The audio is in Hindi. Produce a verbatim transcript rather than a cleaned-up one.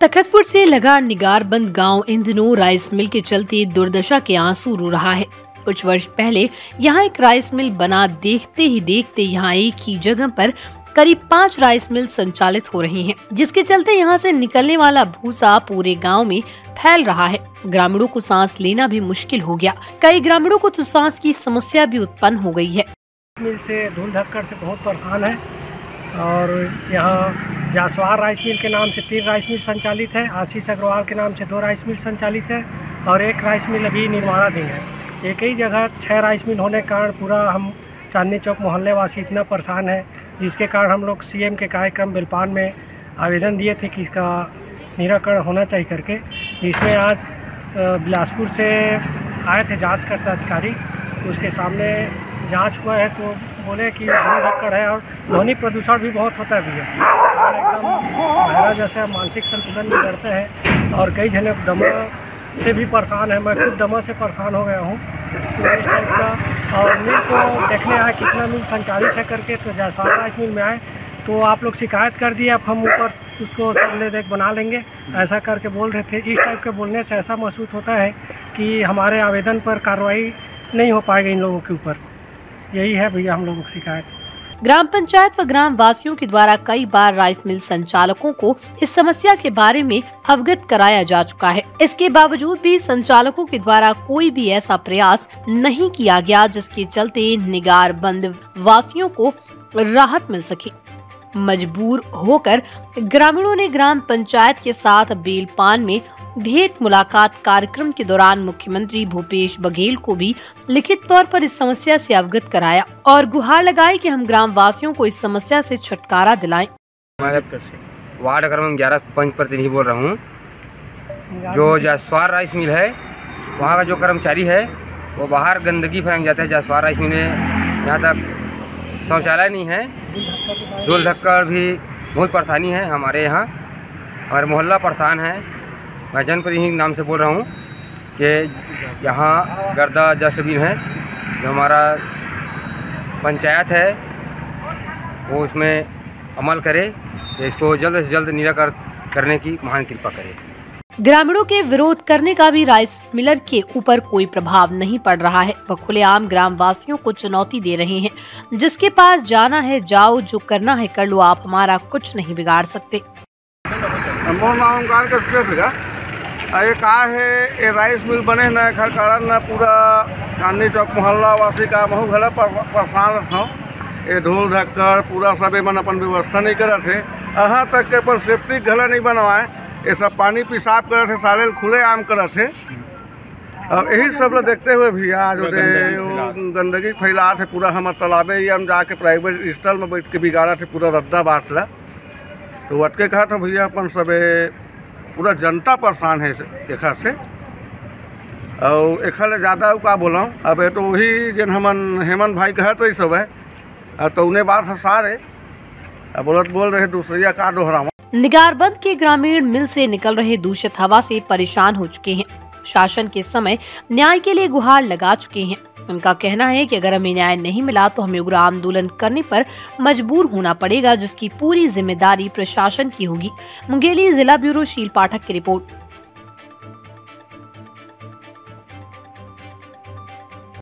तखतपुर से लगा निगारबंद गांव इन दिनों राइस मिल के चलते दुर्दशा के आंसू रो रहा है। कुछ वर्ष पहले यहां एक राइस मिल बना, देखते ही देखते यहां एक ही जगह पर करीब पाँच राइस मिल संचालित हो रही हैं, जिसके चलते यहां से निकलने वाला भूसा पूरे गांव में फैल रहा है। ग्रामीणों को सांस लेना भी मुश्किल हो गया। कई ग्रामीणों को तो सांस की समस्या भी उत्पन्न हो गई है। मिल से धूल धक्कड़ से बहुत परेशान है और यहाँ जासवार राइस मिल के नाम से तीन राइस मिल संचालित है, आशीष अग्रवाल के नाम से दो राइस मिल संचालित है और एक राइस मिल अभी निर्माणाधीन है। एक ही जगह छह राइस मिल होने के कारण पूरा हम चांदनी चौक मोहल्ले वासी इतना परेशान है, जिसके कारण हम लोग सीएम के कार्यक्रम बिलपान में आवेदन दिए थे कि इसका निराकरण होना चाहिए करके, जिसमें आज बिलासपुर से आए थे जांचकर्ता अधिकारी, उसके सामने जांच हुआ है तो बोले कि धूल धक्कड़ है और ध्वनि प्रदूषण भी बहुत होता है भैया, और एकदम बहरा जैसे मानसिक संतुलन बिगड़ता है और कई जने दमा से भी परेशान है। मैं खुद दमा से परेशान हो गया हूँ तो इस टाइप का। और मिल को देखने आए कितना मिल संचालित है करके, तो जैसा राइस मिल में आए तो आप लोग शिकायत कर दिए, अब हम ऊपर उसको सबले देख बना लेंगे, ऐसा करके बोल रहे थे। इस टाइप के बोलने से ऐसा महसूस होता है कि हमारे आवेदन पर कार्रवाई नहीं हो पाएगी इन लोगों के ऊपर। यही है भैया हम लोगों की शिकायत। ग्राम पंचायत व ग्राम वासियों के द्वारा कई बार राइस मिल संचालकों को इस समस्या के बारे में अवगत कराया जा चुका है। इसके बावजूद भी संचालकों के द्वारा कोई भी ऐसा प्रयास नहीं किया गया जिसके चलते निगारबंद वासियों को राहत मिल सके। मजबूर होकर ग्रामीणों ने ग्राम पंचायत के साथ बेलपान में भेंट मुलाकात कार्यक्रम के दौरान मुख्यमंत्री भूपेश बघेल को भी लिखित तौर पर इस समस्या से अवगत कराया और गुहार लगाई कि हम ग्राम वासियों को इस समस्या से छुटकारा दिलाएं। वार्ड क्रमांक ग्यारह पंच प्रतिनिधि बोल रहा हूँ। जो जासवार राइस मिल है वहाँ का जो कर्मचारी है वो बाहर गंदगी फैंक जाता है। जासवार राइस मिल में यहाँ तक शौचालय नहीं है, धूल धक्कड़ भी बहुत परेशानी है हमारे यहाँ, हमारे मोहल्ला परेशान है। मैं जनप्रतिनिधि नाम से बोल रहा हूँ कि यहाँ गर्दा डस्टबिन है, जो हमारा पंचायत है वो उसमें अमल करे, तो इसको जल्द से जल्द निराकरण करने की महान कृपा करे। ग्रामीणों के विरोध करने का भी राइस मिलर के ऊपर कोई प्रभाव नहीं पड़ रहा है। वह खुलेआम ग्राम वासियों को चुनौती दे रहे हैं, जिसके पास जाना है जाओ, जो करना है कर लो, आप हमारा कुछ नहीं बिगाड़ सकते। ये का है ये राइस मिल बने न खर कारण न पूरा चांदनी चौक मोहल्ला वासी का महू घला परेशान रहता। ये धूल धक्कड़ पूरा सब मन अपन व्यवस्था नहीं करे थे, यहाँ तक के अपन सेफ्टी घला नहीं बनवाए, ये सब पानी पेशाब करे थे, साले खुले आम करे थे। और यही सब देखते हुए भी आज गंदगी फैला थे पूरा, हम तालाबे ही हम जाके प्राइवेट स्थल में बैठ के बिगाड़ा थे, पूरा रद्दा बांटला। तो अटके कहा था भैया अपन सब पूरा जनता परेशान है एक से, और एक ज़्यादा का बोला। अब ये तो वही जन हमन हेमंत भाई कहे तो ये सब है, तो उन्हें बात सारे बोलत बोल रहे दूसरिया का दोहरावा। निगारबंद के ग्रामीण मिल से निकल रहे दूषित हवा से परेशान हो चुके हैं। शासन के समय न्याय के लिए गुहार लगा चुके हैं। उनका कहना है कि अगर हमें न्याय नहीं मिला तो हमें उग्र आंदोलन करने पर मजबूर होना पड़ेगा, जिसकी पूरी जिम्मेदारी प्रशासन की होगी। मुंगेली जिला ब्यूरो शील पाठक की रिपोर्ट।